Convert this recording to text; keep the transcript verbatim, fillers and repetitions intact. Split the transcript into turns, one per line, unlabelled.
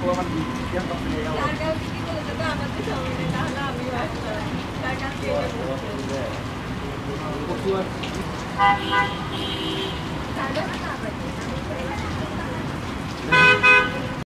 তার কাছে কি বলে দেবে আমাদের সামনে তাহলে আমি তার কাছে